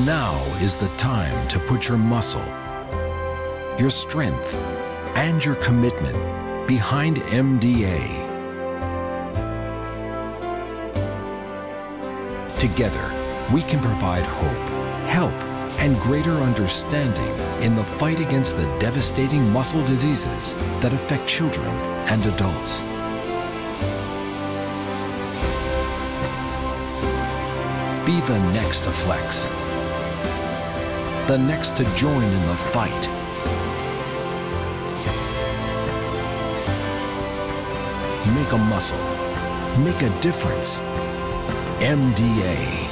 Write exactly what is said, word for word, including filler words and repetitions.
Now is the time to put your muscle, your strength, and your commitment behind M D A. Together, we can provide hope, help, and greater understanding in the fight against the devastating muscle diseases that affect children and adults. Be the next to flex, the next to join in the fight. Make a muscle, make a difference. M D A.